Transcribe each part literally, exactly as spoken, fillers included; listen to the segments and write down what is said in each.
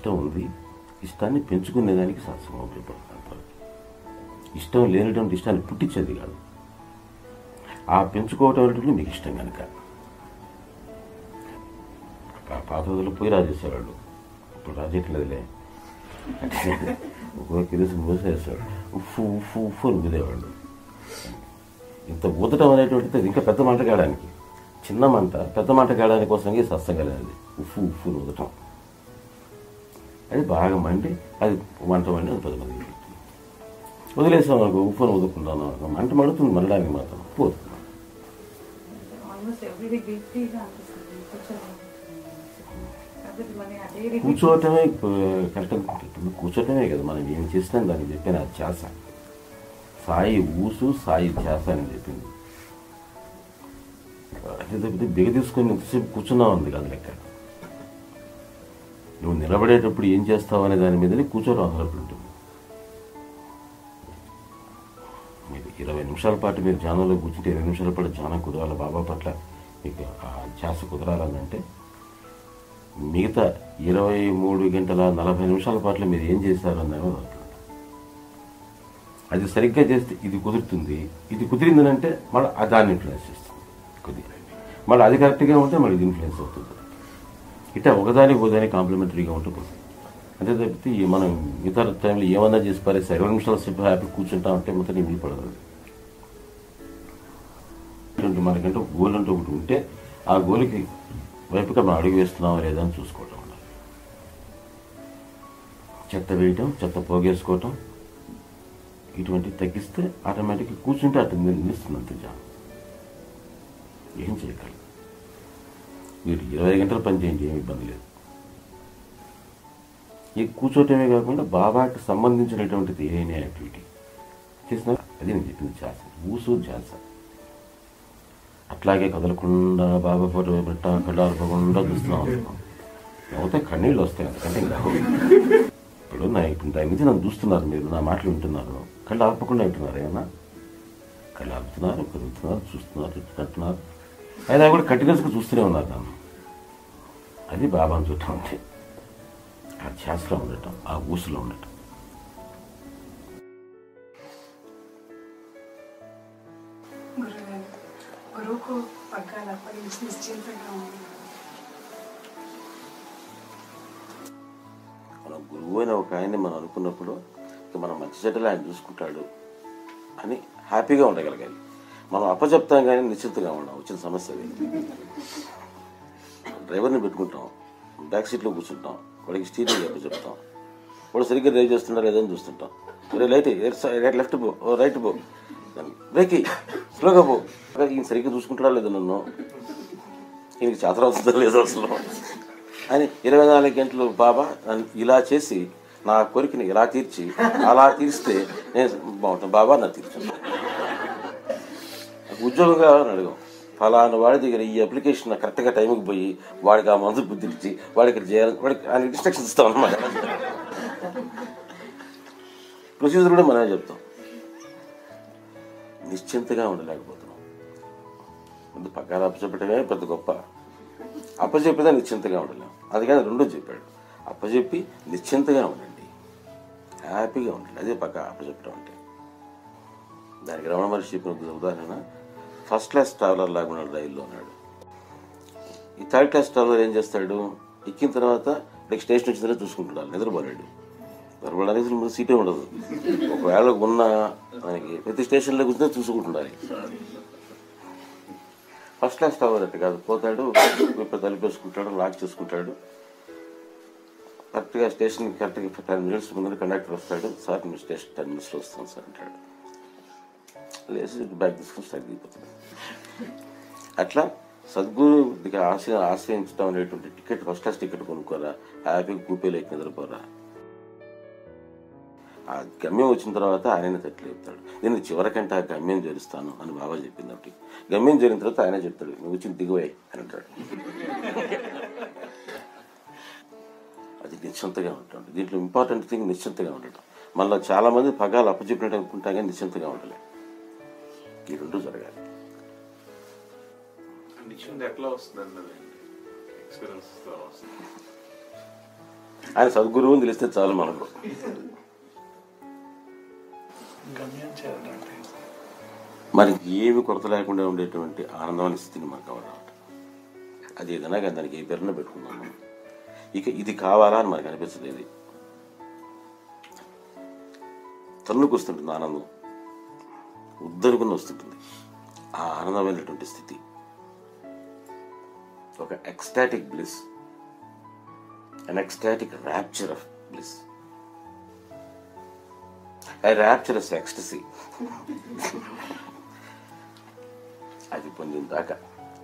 ఇష్టం ఉంది, ఇష్టాన్ని పెంచుకునేదానికి సత్సంగం ఉపయోగపడుతుంది. ఇష్టం లేనటువంటి ఇష్టాన్ని పుట్టించేది కాదు. ఆ పెంచుకోవటం అనేటువంటి మీకు ఇష్టం కనుక. పాత రోజులు పోయి రాజేసేవాళ్ళు, ఇప్పుడు రాజేయట్లేదులే అంటే ఒక్కొక్క కిలోసి మోసేసాడు, ఉఫ్ఫు ఉఫ్ఫు ఉఫ్ఫు అని ఊదేవాళ్ళు. ఇంత ఊదటం అనేటువంటిది అది ఇంకా పెద్ద మంట కాయడానికి, చిన్న మంట పెద్ద మంట కాయడానికి కోసంగా సత్సంగం అనేది ఉఫ్ఫు ఉఫ్ఫు ఊదటం. అది బాగా మండి అది మంట మండి అది పది మంది వదిలేసాం అనుకో, ఉప్పును వదులుకుంటాను అనుకో, మంట మడుతుంది మండడానికి మాత్రం పోతుంది. కూర్చోవటమే కరెక్ట్గా కూర్చోవటమే కదా మనం ఏం చేసినా దానికి చెప్పిన ధ్యాస. సాయి ఊసు సాయి ధ్యాస అని చెప్పింది. అదే తప్పితే బిగ తీసుకొని ఎంతసేపు కూర్చున్నావు ఉంది కాదు లెక్క. నువ్వు నిలబడేటప్పుడు ఏం చేస్తావు అనే దాని మీదనే కూర్చోవడం ఆధారపడి ఉంటుంది. మీరు ఇరవై నిమిషాల పాటు మీరు ధ్యానంలో కూర్చుంటే ఇరవై నిమిషాల పాటు ధ్యానం కుదరాలి, బాబా పట్ల మీకు ఆ ధ్యాస కుదరాలంటే మిగతా ఇరవై మూడు గంటల నలభై నిమిషాల పాటు మీరు ఏం చేశారు అన్నది అది సరిగ్గా చేస్తే ఇది కుదురుతుంది. ఇది కుదిరిందనంటే మళ్ళీ దాన్ని ఇన్ఫ్లుయెన్స్ చేస్తుంది కొద్దిగా, మళ్ళీ అది కరెక్ట్గా ఉంటే మళ్ళీ ఇది ఇన్ఫ్లుయెన్స్ అవుతుంది. ఇట్లా ఒకదానికి ఒకదానికి కాంప్లిమెంటరీగా ఉంటుంది. అంతే తప్పితే మనం ఇతర టైంలో ఏమన్నా చేసి పారేసి ఇరవై నిమిషాల సేపు హ్యాపీ కూర్చుంటామంటే మొత్తం నీళ్ళు పడదు. మనకంటే ఒక గోల్ అంటూ ఒకటి ఉంటే ఆ గోల్కి వైపుగా మనం అడుగు వేస్తున్నామా లేదా అని చూసుకోవటం ఉండాలి. చెత్త వేయటం, చెత్త పోగేసుకోవటం ఇటువంటివి తగ్గిస్తే ఆటోమేటిక్గా కూర్చుంటే అటు నిలుస్తుంది. అంతే జాబ్ ఏం చేయగలరు. మీరు ఇరవై గంటలు పని చేయండి, ఏమి ఇబ్బంది లేదు. ఈ కూర్చోటమే కాకుండా బాబాకి సంబంధించినటువంటిది ఏదైనా యాక్టివిటీ చేసినా అది నేను చెప్పింది ధ్యాస, ఊసు ధ్యాస. అట్లాగే కదలకుండా బాబా ఫోటో పెట్ట కళ్ళు ఆర్పకుండా చూస్తున్నాం అనుకున్నాం, లేకపోతే కన్నీళ్ళు వస్తాయి. అందుకంటే ఇంకా ఇప్పుడు నా ఇప్పుడు టైం నుంచి నన్ను చూస్తున్నారు, మీరు నా మాటలు వింటున్నారు, కళ్ళు ఆర్పకుండా వింటున్నారు. ఏమన్నా కళ్ళు ఆర్పుతున్నారు, కదులుతున్నారు, చూస్తున్నారు, కట్టున్నారు, అయినా కూడా కంటిన్యూస్గా చూస్తూనే ఉన్నారు నన్ను. అది బాబాను చూడటం అంటే ఆ ధ్యాసలో ఉండటం, ఆ ఊసులో ఉండటం. మన గురువు అయిన ఒక ఆయన్ని మనం అనుకున్నప్పుడు మనం మంచి చెడ్డలు ఆయన చూసుకుంటాడు అని హ్యాపీగా ఉండగలగాలి. మనం అప్పచెప్తాం కానీ నిశ్చింతగా ఉన్నాం. వచ్చిన సమస్య డ్రైవర్ని పెట్టుకుంటాం, బ్యాక్ సీట్లో కూర్చుంటాం, వాడికి స్టీరింగ్ అప్పచెప్తాం, వాడు సరిగ్గా డ్రైవ్ చేస్తున్నాడు లేదని చూస్తుంటాం. ఒరే లైట్ రైట్ లెఫ్ట్ పో, రైట్ పో, బ్రేక్ స్లోగా పో. ఈయన సరిగ్గా చూసుకుంటాడా లేదా నన్ను, ఈయనకి చేతన అవుతుందా లేదా అసలు అని ఇరవై నాలుగు గంటలు బాబా ఇలా చేసి నా కోరికని ఇలా తీర్చి అలా తీరిస్తే నేను బాగుంటాను. బాబా నా తీర్చాను. ఉద్యోగం కావాలని అడగం, ఫలానా వాడి దగ్గర ఈ అప్లికేషన్ కరెక్ట్గా టైంకి పోయి వాడికి ఆ మందు బుద్ధి ఇచ్చి వాడికి చేయాలని వాడికి ఆయన ఇన్స్ట్రక్షన్స్ ఇస్తాం అన్నమాట. ప్రొసీజర్ కూడా మనమే చెప్తాం. నిశ్చింతగా ఉండలేకపోతున్నాం. ముందు పక్కాలు అప్పచెప్పటమే పెద్ద గొప్ప, అప్పచెప్పిదా నిశ్చింతగా ఉండలేం. అందుకని రెండో చెప్పాడు, అప్పచెప్పి నిశ్చింతగా ఉండండి, హ్యాపీగా ఉండండి. అదే పక్క అప్పచెప్పడం అంటే. దానికి రమణ మహర్షి చెప్పిన ఉదాహరణ, ఫస్ట్ క్లాస్ ట్రావెలర్ లాగా ఉన్నాడు రైల్లో ఉన్నాడు. ఈ థర్డ్ క్లాస్ ట్రావెలర్ ఏం చేస్తాడు, ఎక్కిన తర్వాత నెక్స్ట్ స్టేషన్ వచ్చిన తర్వాత చూసుకుంటున్నాడు, నిద్రపోలేడు. నిద్రపోవడానికి ముందు సీటే ఉండదు. ఒకవేళ ఉన్న మనకి ప్రతి స్టేషన్లో కూర్చొని చూసుకుంటుండాలి. ఫస్ట్ క్లాస్ ట్రావెలర్ అంటే కాదు, పోతాడు, ఇప్పుడు తలిపేసుకుంటాడు, లాక్ చేసుకుంటాడు. కరెక్ట్గా స్టేషన్ కరెక్ట్గా టెన్ మినిట్స్ ముందు కండక్టర్ వస్తాడు, సార్ మీ స్టేషన్ టెన్ మినిట్స్లో వస్తాను సార్ అంటాడు. లేచి బ్యాగ్ తీసుకుని స్టార్ట్ అయిపోతుంది. అట్లా సద్గురువుకి ఆశ ఆశ్రయించడం అనేటువంటి టికెట్, ఫస్ట్ క్లాస్ టికెట్ కొనుక్కోరా, హ్యాపీగా కూపేలో ఎక్కి నిద్రపోరా. ఆ గమ్యం వచ్చిన తర్వాత ఆయననే తట్లు చెప్తాడు, నేను చివరికంటే ఆ గమ్యం చేరుస్తాను అని బాబా చెప్పింది. ఒకటి గమ్యం చేరిన తర్వాత ఆయనే చెప్తాడు, నువ్వు వచ్చి దిగువే అని అంటాడు. అది నిశ్చింతగా ఉంటుంది. దీంట్లో ఇంపార్టెంట్ థింగ్ నిశ్చింతగా ఉండటం. మళ్ళీ చాలామంది పగాలు అప్పచెప్పినట్టు అనుకుంటా కానీ నిశ్చింతగా ఉండలేదు. ఈ రెండు జరగాలి. ఎట్లా వస్తుంది ఆయన సద్గురువుని తెలిస్తే చాలు మనకు. మరి ఏమి కొరత లేకుండా ఉండేటువంటి ఆనందమైన స్థితిని మనకు కావాలన్నమాట. అది ఏదైనా కానీ దానికి ఏ పేరున పెట్టుకున్నాం. ఇక ఇది కావాలా అని మనకు అనిపించలేదు. తన్నుకు వస్తుంటుంది ఆనందం, ఉద్దరుకుని వస్తుంటుంది. ఆ ఆనందమైనటువంటి స్థితి ఒక ecstatic bliss, an ecstatic rapture of bliss, a rapturous ecstasy. అది పొందిన దాకా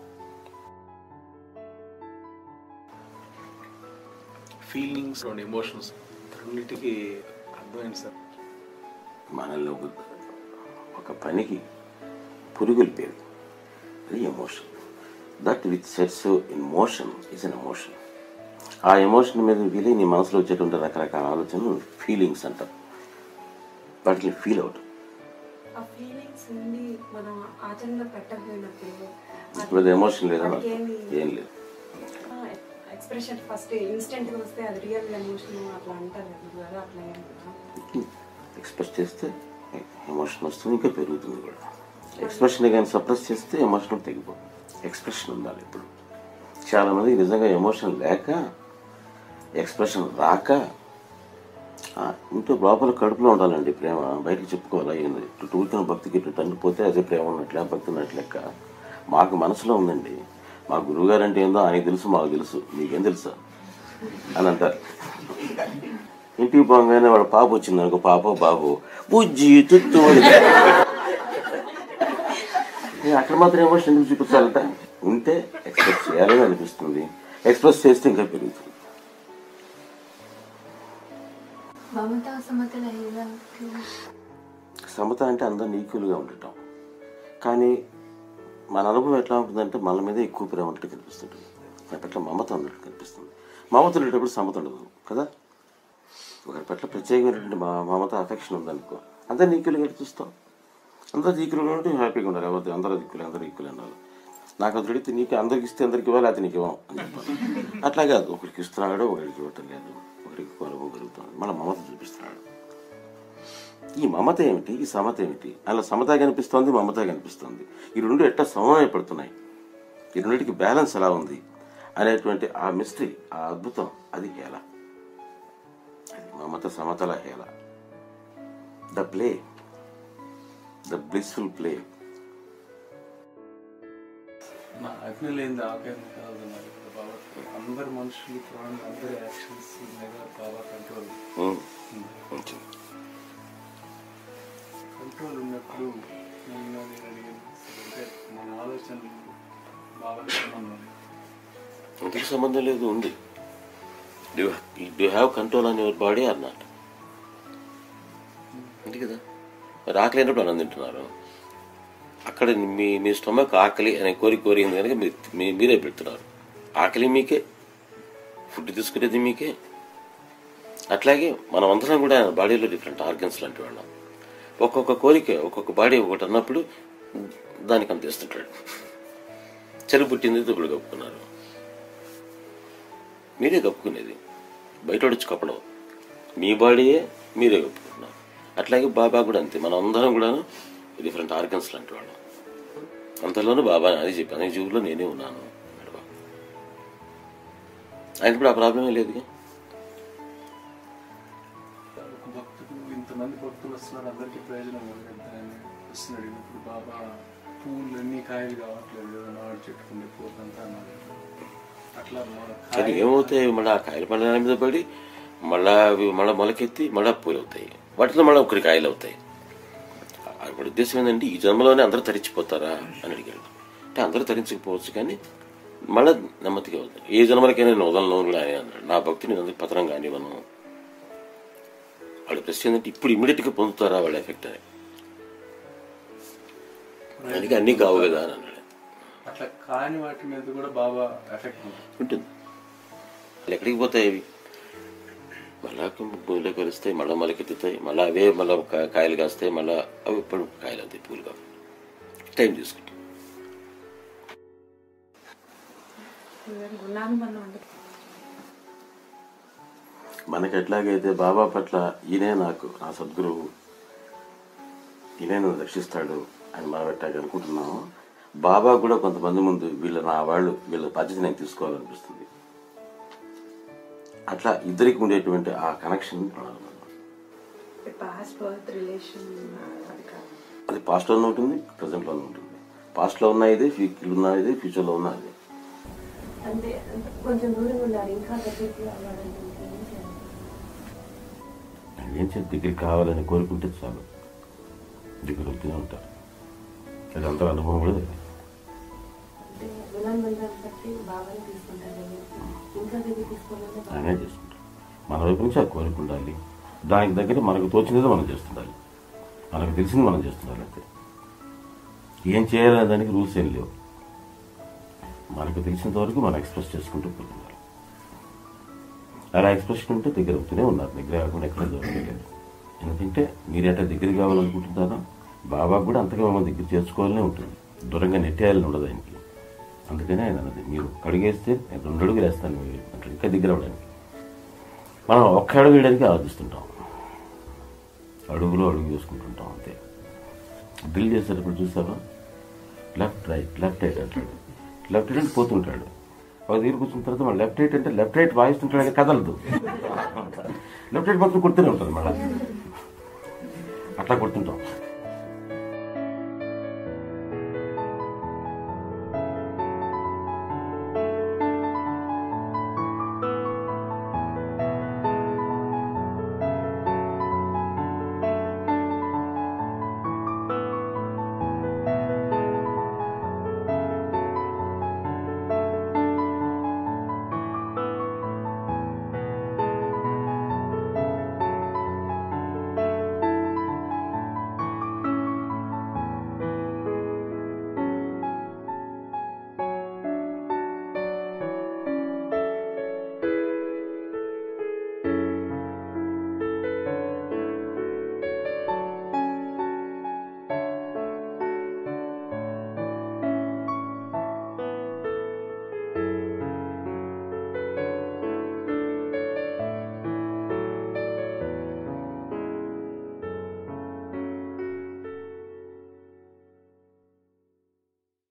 ఫీలింగ్స్ అండ్ ఎమోషన్స్ రెండింటికి అర్థమైంది సార్. మనలో ఒక పనికి పురుగులు పేరు అది emotion. That which sets in motion is an emotion. ఆ ఎమోషన్ మీద వీలి నీ మనసులో వచ్చేటువంటి రకరకాల ఆలోచనలు ఫీలింగ్స్ అంటారు. వాటిని ఫీల్ అవుట్. ఇప్పుడు అది ఎమోషన్ లేదా? ఏం లేదు. ఎక్స్ప్రెస్ చేస్తే ఎమోషన్ వస్తుంది, ఇంకా పెరుగుతుంది కూడా. ఎక్స్ప్రెషన్ కానీ సప్రెస్ చేస్తే ఎమోషన్ తగ్గిపోతుంది. ఎక్స్ప్రెషన్ ఉండాలి. ఇప్పుడు చాలామంది నిజంగా ఎమోషన్ లేక, ఎక్స్ప్రెషన్ రాక ఇంట్లో లోపల కడుపులో ఉండాలండి ప్రేమ. బయటకు చెప్పుకోవాలా ఏంది? ఇటు టూరికిన భక్తికి ఇటు తండ్రిపోతే అదే ప్రేమ ఉన్నట్లే, భక్తి ఉన్నట్లు లెక్క. మాకు మనసులో ఉందండి. మా గురువుగారు అంటే ఏందో ఆయనకు తెలుసు, మాకు తెలుసు, మీకేం తెలుసా అని అంటారు. ఇంటికి పోగానే వాడు పాప వచ్చింది అనుకో, పాప బాబు బుజ్జి తుత్తు అక్కడ మాత్రం ఎమోషన్ ఎందుకు చూపించాలట? ఉంటే ఎక్స్ప్రెస్ చేయాలని అనిపిస్తుంది. ఎక్స్ప్రెస్ చేస్తే ఇంకా పెరుగుతుంది. సమత అంటే అందరిని ఈక్వల్గా ఉండటం. కానీ మన అనుభవం ఎట్లా ఉంటుందంటే మన మీద ఎక్కువ ప్రేమ ఉన్నట్టు కనిపిస్తుంటుంది, మన పట్ల మమత ఉన్నట్టు కనిపిస్తుంది. మమత ఉండేటప్పుడు సమత ఉండదు కదా. ఒకరి పట్ల ప్రత్యేకమైనటువంటి మమత అఫెక్షన్ ఉందనుకో, అందరిని ఈక్వల్గా చూస్తాం. అందరూ ఈక్వల్గా ఉంటే హ్యాపీగా ఉండాలి. ఎవరు అందరూ ఈక్వల్, అందరూ ఈక్వల్ ఉండాలి. నాకు అది అడిగితే నీకు అందరికి ఇస్తే అందరికి ఇవ్వాలి, అది నీకు ఇవ్వం అని చెప్పాలి. అట్లా కాదు, ఒకరికి ఇస్తున్నాడు, ఒకరికి ఇవ్వటం లేదు, ఒకరికి కొనుగోలు కలుగుతుంది. మన మమత చూపిస్తున్నాడు. ఈ మమత ఏమిటి, ఈ సమత ఏమిటి? అలా సమత కనిపిస్తోంది, మమత కనిపిస్తుంది. ఈ రెండు ఎట్లా సమన్వయపడుతున్నాయి, ఈ రెండింటికి బ్యాలెన్స్ ఎలా ఉంది అనేటువంటి ఆ మిస్టరీ, ఆ అద్భుతం, అది హేళ. అది మమత సమతల హేళ. The play, the blissful play. నా అగ్ని లేని ఆకారం కాదు బాబా. అందరు మనుషులు, అందరి యాక్షన్స్ మీద బాబా కంట్రోల్ కంట్రోల్ ఉన్నప్పుడు నేను అడిగాను అంటే మన ఆలోచనలు బాగా సంబంధం ఎందుకు సంబంధం లేదు? ఉంది. Do do have control on your body or not? ఉంది కదా. మరి ఆకలి అయినప్పుడు అన్నం తింటున్నారు. అక్కడ మీ మీ స్టమక్ ఆకలి అనే కోరి కోరింది కనుక మీరు మీరే పెడుతున్నారు. ఆకలి మీకే, ఫుడ్ తీసుకునేది మీకే. అట్లాగే మనం అందరం కూడా బాడీలో డిఫరెంట్ ఆర్గన్స్ లాంటి వాళ్ళం. ఒక్కొక్క కోరిక, ఒక్కొక్క బాడీ ఒకటి అన్నప్పుడు దానికి అంత ఇస్తుంటాడు. చలి పుట్టింది, దుబ్బులు కప్పుకున్నారు. మీరే కప్పుకునేది, బయట వచ్చి కప్పడం. మీ బాడీయే మీరే కప్పుకుంటున్నారు. అట్లాగే బాబా కూడా అంతే. మనం అందరం కూడా డిఫరెంట్ ఆర్గన్స్ లాంటి వాళ్ళం. అంతలోనూ బాబా అది చెప్పాను, ఈ జీవులో నేనే ఉన్నాను అన్నాడు బాబా. ఆయన కూడా ఆ ప్రాబ్లమే లేదుగా. భక్తులు ఇంతమంది భక్తులు వస్తున్నారు, అందరికీ ప్రయోజనం కలుగుతుందని వస్తున్నాడు. ఇప్పుడు బాబా పూలు అన్ని కాయలు కావట్లేదు కదా, నాడు చెట్టుకుండే పూలు అంతా అన్నారు. అట్లా అది ఏమవుతాయి? మళ్ళీ ఆ కాయల పండ్ల మీద పడి మళ్ళా అవి మళ్ళీ మొలకెత్తి మళ్ళీ పూలు అవుతాయి. వాటిలో మళ్ళీ ఒకటి కాయలు అవుతాయి. ఇప్పుడు ఉద్దేశం ఏంటంటే ఈ జన్మలోనే అందరూ తరించిపోతారా అని అడిగాడు. అంటే అందరూ తరించకపోవచ్చు, కానీ మళ్ళీ నెమ్మదిగా అవుతాయి. ఏ జన్మలకైనా నేను వదలను కూడా అని అన్నాడు. నా భక్తిని అందరికి పత్రం కానివ్వను. వాడు ప్రశ్న ఏంటంటే ఇప్పుడు ఇమీడియట్గా పొందుతారా వాళ్ళ ఎఫెక్ట్ అని. అందుకే అన్నీ కావు కదా అని అన్నాడు. అట్లా కాని వాటి మీద కూడా బాబా ఎఫెక్ట్ ఉంటుంది. ఎక్కడికి పోతాయి అవి? మళ్ళా భూమిలో కలుస్తాయి, మళ్ళీ మొలకెత్తుతాయి, మళ్ళీ అవే మళ్ళీ కాయలు కాస్తాయి, మళ్ళీ అవి ఇప్పుడు కాయలు అవుతాయి, పూలు కావు. టైం తీసుకుంటాం. మనకి ఎట్లాగైతే బాబా పట్ల ఈయనే నాకు నా సద్గురువు, ఈయనే నన్ను రక్షిస్తాడు అని మనం ఎట్లాగ అనుకుంటున్నాము, బాబా కూడా కొంతమంది ముందు వీళ్ళ నా వాళ్ళు వీళ్ళ బాధ్యత నేను తీసుకోవాలనిపిస్తుంది. అట్లా ఇద్దరికి ఉండేటువంటి ఆ కనెక్షన్ అది పాస్ట్లోనే ఉంటుంది, ప్రజెంట్లోనే ఉంటుంది. పాస్ట్లో ఉన్న ఇది, ఫ్యూచర్లో ఉన్న ఇది, ఫ్యూచర్లో ఉన్న ఇది. ఏం చేసి దగ్గరికి కావాలని కోరుకుంటే చాలు, దగ్గర వస్తూనే ఉంటారు. అది అంత అనుభవం కూడా లేదు. ఆయనే చేసుకుంటారు. మన వైపు నుంచి ఆ కోరిక ఉండాలి. దానికి దగ్గర మనకు తోచినది మనం చేస్తుండాలి, మనకు తెలిసింది మనం చేస్తుండాలి. అంతే. ఏం చేయాలనే దానికి రూల్స్ ఏం లేవు. మనకు తెలిసినంత వరకు మనం ఎక్స్ప్రెస్ చేసుకుంటూ పోతున్నారు. అలా ఎక్స్ప్రెషన్ ఉంటే దగ్గర అవుతూనే ఉన్నారు. దగ్గర కాకుండా ఎక్కడ దొరకలేదు. ఎందుకంటే మీరేటా దగ్గర కావాలనుకుంటున్నారో బాబాకు కూడా అంతగా మమ్మల్ని దగ్గర చేర్చుకోవాలనే ఉంటుంది. దూరంగా నెట్టేయాలని ఉండదు ఆయనకి. అందుకనే ఆయన అన్నది, మీరు అడుగేస్తే నేను రెండు అడుగులు వేస్తాను అంటే ఇంకా దగ్గర అవ్వడానికి. మనం ఒక్క అడుగు వేయడానికి ఆలోచిస్తుంటాం, అడుగులో అడుగు వేసుకుంటుంటాం. అంతే. డ్రిల్ చేసేటప్పుడు చూసావా, లెఫ్ట్ రైట్ లెఫ్ట్ రైట్ అంటాడు. లెఫ్ట్ రైట్ అంటే పోతుంటాడు. ఒక దగ్గర కూర్చున్న తర్వాత మన లెఫ్ట్ రైట్ అంటే లెఫ్ట్ రైట్ వాయిస్తుంటాడు, కానీ కదలదు. లెఫ్ట్ రైట్ మాత్రం కొడుతూనే ఉంటుంది. మళ్ళీ అట్లా కొడుతుంటాం.